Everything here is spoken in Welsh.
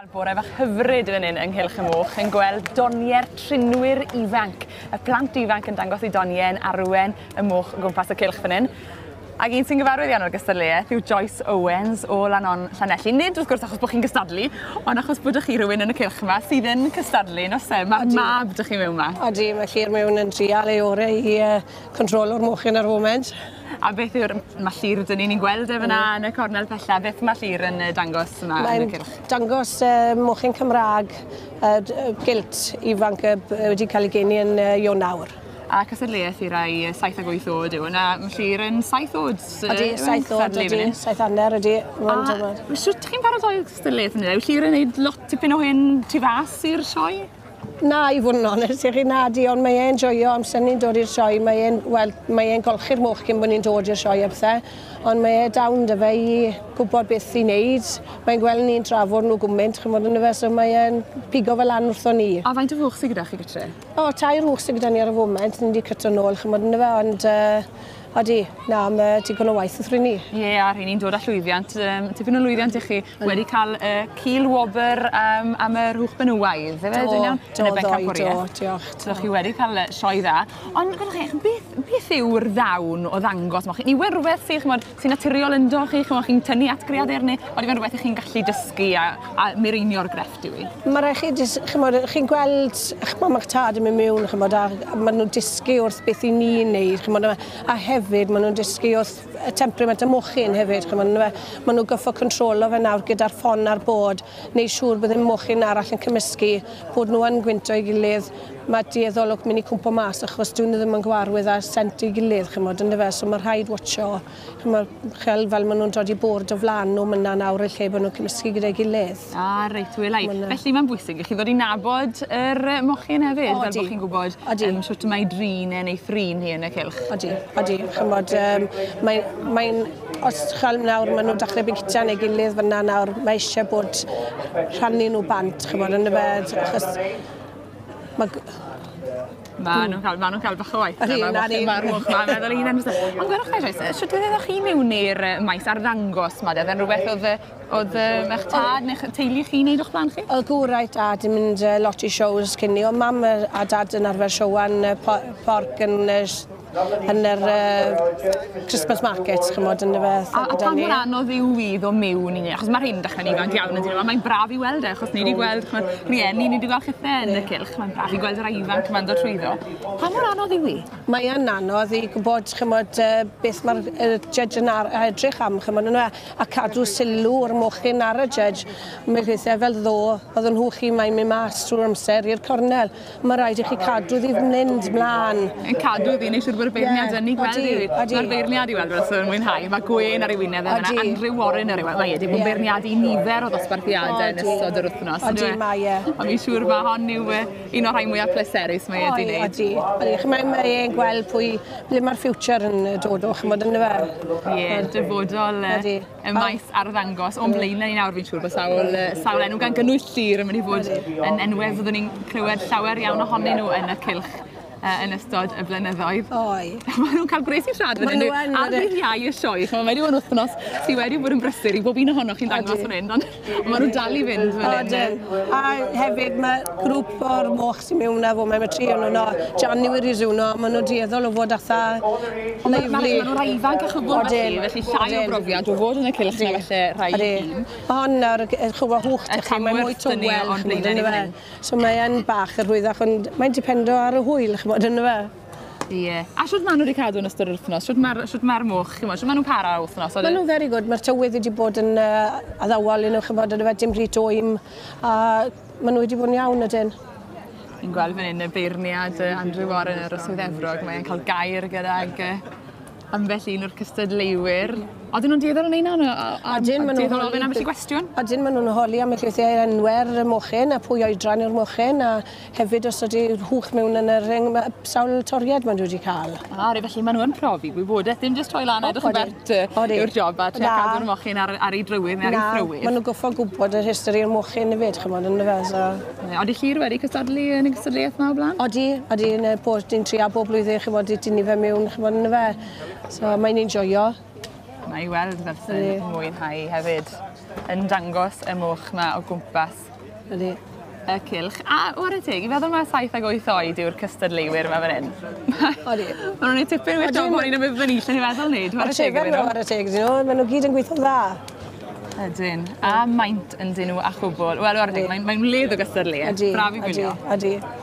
Bore fach hyfryd fan hyn ynghylch y moch yn gweld doniau'r trinwyr ifanc. Y plant ifanc yn dangos i doniau'n arwen y moch o gwmpas y cylch fan hyn. Ac un sy'n gyfarwydd iawn o'r gystadleuaeth yw Joyce Owens o Lanon Llanelli. Nid wrth gwrs achos bod chi'n gystadlu, ond achos bod chi rhywun yn y cylch yma sydd yn cystadlu, nos e, mae mab ydych chi mewn yma. Odi, mae Llyr mewn yn trial ei orau i controlwr mochyn ar foment. A beth yw'r... Mae Llyr dyn ni'n gweld e fyna yn y cornel pella, beth mae Llyr yn dangos yma yn y cylch? Mae'n dangos mochyn Cymraeg, gilt ifanc wedi cael ei geni yn Ionawr. A cystadleuaeth i rai 7 ag 8 oed yw, a mae Llyr yn 7 oed. Odi, 7 oed, odi, 7 hanner, odi. A sut chi'n paratoi cystadleuaeth yn yw Llyr yn gwneud lot tipyn o hyn tu fas i'r sioe? Na, i fod yn onest, i chi nadi, ond mae e'n joio amser ni'n dod i'r sioe, mae e'n golchi'r moch cyn bod ni'n dod i'r sioe a bethau, ond mae e dawn dy fe i gwybod beth i wneud. Mae'n gweld ni'n trafod nhw gwmynt, chymod yn y fe, so mae e'n pigo fel lan wrtho ni. A faint o fwch sydd gyda chi gytre? O, 2 rwch sydd gyda ni ar y foment, ni wedi cyto nôl, chymod yn y fe, ond odi, na, mae digon o waith wrthyn ni. Ie, a rhaid ni'n dod â llwyddiant, tipyn o lwyddiant i chi wedi cael cil wobr am y rhwch benywaidd, efe? Do, diolch. So chi wedi cael sioe dda. Ond, gwyddoch chi, beth yw'r ddawn o ddangos? Ni wedi rhywbeth sy'n naturiol yndo chi? Chi'n tynnu at greadur neu? Oedden nhw'n rhywbeth chi'n gallu dysgu a mireinio'r grefft yw i? Mae rhaid chi, chi'n gweld, mae'ch tad yn mynd mewn, a maen nhw'n dysgu wrth beth i ni'n neud, a hefyd maen nhw'n dysgu wrth y temperament y mochyn hefyd. Maen nhw'n goffo controlo fe nawr gyda'r ffon a'r bod, neu siŵr bydd y mochyn arall yn cymysgu, bod nhw yn gwynto i gilydd. Mae dieddolwg mynd i cwmpo mas achos dwi'n ddim yn gwarwydd a sent i gilydd, so mae rhaid watcho. Fel maen nhw'n dod i bord o flan nhw myna nawr y lle bod nhw'n cymysgu gyda'i gilydd. A, reit, welai. Felly mae'n bwysig i chi ddod i nabod yr mochyn hefyd, fel bod chi'n gwybod sut mae drin neu ffrin hi yn y cylch. Odi, os chael nawr maen nhw'n dechrau bygita neu gilydd fyna nawr, mae eisiau bod rhannu nhw bant, yn y fed, achos Mae nhw'n cael bach o waith. Mae'r moch ma'n meddwl un enw. Ond gwyrwch chi, Joyce, sut ydych chi mewn i'r maes arddangos yma? Oedd e'n rhywbeth oedd eich tad neu teulu chi'n neud o'ch blaen chi? Oedd gwrau dad yn mynd lot i shows cyn ni, ond mam a dad yn arfer siowan porc yn yr Christmas market, yn y beth. A pan mor anodd yw i ddo mewn i ni? Achos mae'r hyn dechrau'n ifanc iawn yn dyn nhw, mae'n braf i weld achos ni wedi gweld rhieni, ni wedi gweld chithau yn y cylch, mae'n braf i gweld yr ifanc yma'n dod trwyddo. Pa mor anodd yw i? Mae'n anodd i gwybod beth mae'r judge yn edrych am, a cadw sylw o'r mochyn ar y judge. Mae'n gweithio fel ddo, oedd yn hwch i mae'n mynd mas trwy'r amser i'r cornel. Mae rhaid i chi cadw ddi mynd mlaen. Yn cadw ddi, neu siwr bod y beirniad yn ei gweld i. Mae'r beirniad i weld fel yn mwynhau. Mae Gwen ar ei wyneb yna, Andrew Warren ar ei wyneb. Mae wedi bod yn beirniad i nifer o ddosbarthiadau yn ystod yr wythnos. Mae e. A mi'n siŵr mae hon yw un o'r rhai mwyaf pleserus mae wedi gwneud. Mae e'n gweld ble mae'r ffiwtsio'r yn dod o'ch, yn y fe. Ie, dyfodol y maes arddangos. O'n blaenau ni nawr fi'n siŵr bod sawl enw gan gynnwys Llyr yn mynd i fod yn enwedd fyddwn ni'n clywed llawer iawn ohonyn nhw yn y cylch yn ystod y blynyddoedd. Maen nhw'n cael gres i siarad fan hyn. A bydd iau y sioe. Mae wedi bod yn wythnos sydd wedi bod yn brysur i bob un ohonoch chi'n dangos fan hyn, ond maen nhw'n dal i fynd fan hyn. A hefyd mae grŵp o'r moch sy'n mewn na fo, mae 3 o'n nhw, January Zuno, maen nhw'n dieddol o fod atha leiflu. Maen nhw'n rhai ifanc a chybod felly llai o brofiad o fod yn y cylch na felly rhai un. Hon nawr, chwbod hwch te chi, mae mwy tywel. So mae'n bach yr hwyddach, ond mae'n dipendo ar y hwyl, yn y fe. Ie. A sut maen nhw wedi cadw yn ystod yr wythnos? Sut mae'r moch? Sut maen nhw'n para o wythnos? Maen nhw'n very good. Mae'r tywydd wedi bod yn addawol yn yn y fe dim rhy dwym. A maen nhw wedi bod yn iawn ydyn. Ni'n gweld fan hyn y beirniad Andrew Warren yr Ysydd Efrog. Mae'n cael gair gydag ambell un o'r cystadleuwyr. Oedden nhw'n dieddol yn ein anna? Dieddol ofyn am felly gwestiwn? Ydyn, maen nhw'n holi am y llythiau enwer y mochyn a pwy oedran yw'r mochyn a hefyd os ydy hwch mewn yn y ring, sawl toriad maen nhw wedi cael. Felly maen nhw'n profi gwybodaeth, ddim jyst troi lan edrych yn bert yw'r job a cadw'r mochyn ar ei drywydd neu ar ei thrywydd. Maen nhw'n goffo gwybod yr histori o'r mochyn i fyd, chymod, yn y fe. Odi Llyr wedi cystadlu yn y cystadleuaeth yma o blaen? Odi, ni'n trio bob blwyddyn, chymod, i dynnu fe mewn, chymod, yn y fe. So mae'n enjoyo. Mae i weld fel sy'n mwynhau hefyd yn dangos y moch yma o gwmpas Ydy. Y cylch. A o'r teg, i feddwl mae 7 ag 8 oed yw'r cystadleuwyr yma fan hyn. Odi. Maen nhw'n ei tipyn wyth o bod ni'n ymwneud ni lle ni feddwl wneud. O'r teg ydyn nhw. O'r teg ydyn nhw. Maen nhw gyd yn gweithio dda. Ydyn. A maint yn dyn nhw a chwbl. Wel, o'r teg, mae'n wledd o gystadleu. Ydy. Braf i gwylio. Ydy.